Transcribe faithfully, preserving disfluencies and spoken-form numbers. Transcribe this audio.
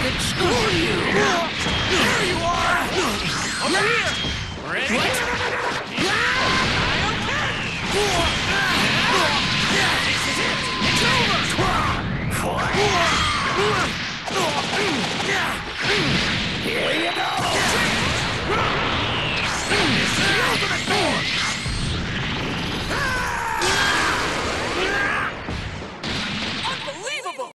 Screw you! There you are! Over here! Ready? What? This is it! It's over! Here you go!